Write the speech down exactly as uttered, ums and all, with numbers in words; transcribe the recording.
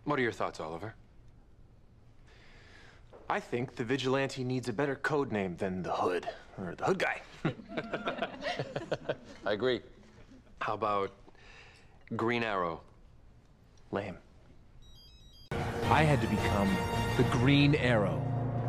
What are your thoughts, Oliver? I think the Vigilante needs a better code name than the Hood, or the Hood Guy. I agree. How about Green Arrow? Lame. I had to become the Green Arrow.